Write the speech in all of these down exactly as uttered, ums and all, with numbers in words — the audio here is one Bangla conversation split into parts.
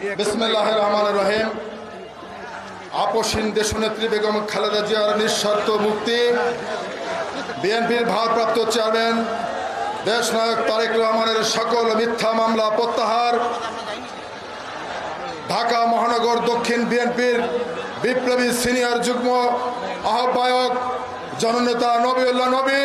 বিসমিল্লাহির রহমানির রহিম। আপসহীন দেশনেত্রী বেগম খালেদা জিয়ার নিঃশর্ত মুক্তি, বিএনপির ভারপ্রাপ্ত চেয়ারম্যান দেশনায়ক তারেক রহমানের সকল মিথ্যা মামলা প্রত্যাহার, ঢাকা মহানগর দক্ষিণ বিএনপির বিপ্লবী সিনিয়র যুগ্ম আহ্বায়ক জননেতা নবীউল্লাহ নবী,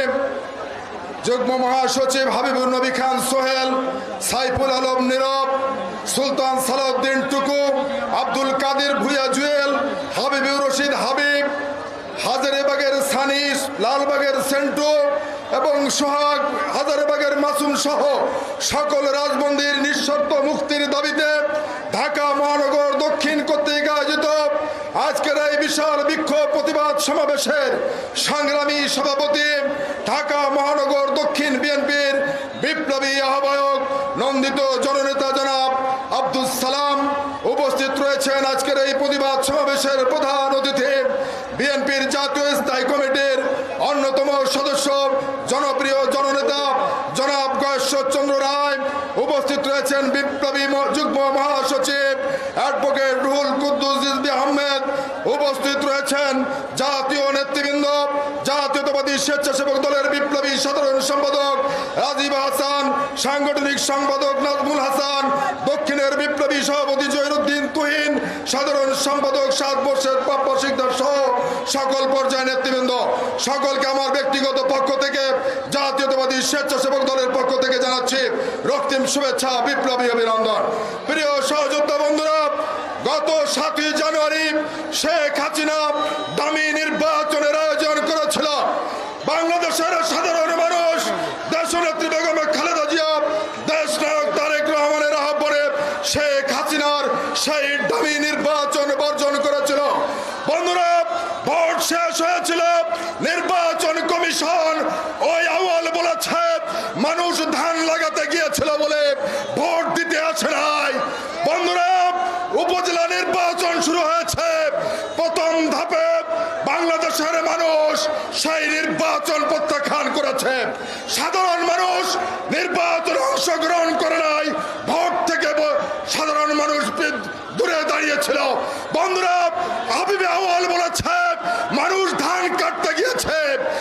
যুগ্ম মহাসচিব হাবিবুর নবী খান সোহেল, সাইফুল আলম নীরব, সুলতান সালাউদ্দিন টুকু, আব্দুল কাদের ভুইয়া জুয়েল, হাবিবুর রশিদ হাবিব, হাজারীবাগের সানিস, লালবাগের সেন্টু এবং সোহাগ, হাজারীবাগের মাসুম সহ সকল রাজবন্দীর নিঃশর্ত মুক্তির দাবিতে ঢাকা মহানগর দক্ষিণ কর্তৃক আয়োজিত আজকের এই বিশাল বিক্ষোভ প্রতিবাদ সমাবেশের সংগ্রামী সভাপতি, ঢাকা মহানগর দক্ষিণ বিএনপির বিপ্লবী আহ্বায়ক নন্দিত জননেতা জনাব আব্দুল সালাম উপস্থিত রয়েছেন। আজকের এই প্রতিবাদ সমাবেশের প্রধান অতিথি বিএনপির জাতীয় স্থায়ী কমিটির অন্যতম সদস্য জনপ্রিয় জননেতা জনাব গয়েশ্বর চন্দ্র রায়, উপস্থিত রয়েছেন বিপ্লবী যুগ্ম মহাসচিব অ্যাডভোকেট রুহুল কুদ্দুস রিজভী আহমেদ, উপস্থিত রয়েছেন জাতীয় নেতৃবৃন্দ, জাতীয়তাবাদী স্বেচ্ছাসেবক দলের বিপ্লবী সাধারণ সম্পাদক রাজীব হাসান, সাংগঠনিক সম্পাদক নাজমুল হাসান, দক্ষিণের বিপ্লবী সভাপতি জহিরুদ্দিন তুহিন, সাধারণ সম্পাদক সাত বর্ষের প্রাপ্য শিকদার সহ সকল পর্যায়ের নেতৃবৃন্দ, সকলকে আমার ব্যক্তিগত পক্ষ থেকে জাতীয়তাবাদী স্বেচ্ছাসেবক দলের পক্ষ থেকে জানাচ্ছি রক্তিম শুভেচ্ছা, বিপ্লবী অভিনন্দন। প্রিয় সহযোদ্ধা বন্ধুরা, গত সাতই জানুয়ারি শেখ হাসিনা দামি নির্বাচনের আয়োজন করেছিল। বাংলাদেশের সাধারণ মানুষ দেশনেত্রী বেগম খালেদা জিয়া, দেশনায়ক তারেক রহমানের আহ্বানে শেখ হাসিনার সেই দামি নির্বাচন বর্জন করেছিল। বন্ধুরা, ভোট শেষ হয়েছিল, নির্বাচন কমিশন ওই আওয়াল বলেছে মানুষ ধান লাগাতে গিয়েছিল বলে ভোট দিতে আসে নাই। বন্ধুরা, উপজেলা নির্বাচন শুরু হয়েছে, প্রথম ধাপে বাংলাদেশের মানুষ সেই নির্বাচন প্রত্যাখ্যান করেছে। সাধারণ মানুষ নির্বাচনে অংশগ্রহণ করে নাই, ভোট থেকে সাধারণ মানুষ দূরে দাঁড়িয়েছিল। বন্ধুরা, হাবিবে আওয়াল বলেছে মানুষ ধান কাটতে গিয়েছে।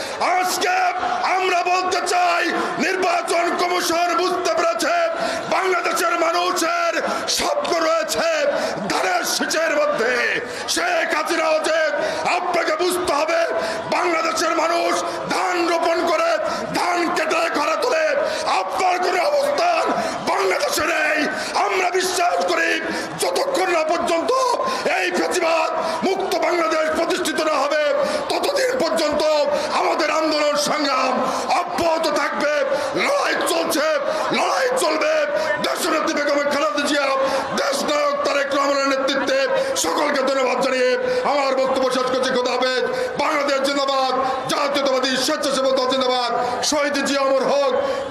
আজকে আমরা বলতে চাই নির্বাচন কমিশন বুঝতে পেরেছে বাংলাদেশের মানুষের স্বপ্ন রয়েছে ধানের শীষের মধ্যে। শেখ হাসিনা হচ্ছে, আপনাকে বুঝতে হবে বাংলাদেশের মানুষ ধান রোপণ করে ধান কেটে ঘরে তোলে, আপনার কোন অবস্থান বাংলাদেশে নেই। আমরা বিশ্বাস করি যতক্ষণ না পর্যন্ত এই ফ্যাসিবাদ মুক্ত বাংলাদেশ প্রতিষ্ঠিত না হবে ততদিন পর্যন্ত আমাদের আন্দোলন সংগ্রাম অব্যাহত থাকবে। লড়াই চলছে, লড়াই চলবে। দেশনেত্রী বেগম খালেদা জিয়া, দেশনায়ক তারেক রহমানের নেতৃত্বে সকলকে ধন্যবাদ জানিয়ে আমার বক্তব্য শেষ করছি। খোদা হাফেজ। বাংলাদেশ জিন্দাবাদ, জাতীয়তাবাদী স্বেচ্ছাসেবক দল জিন্দাবাদ, শহীদ জিয়া অমর হোক,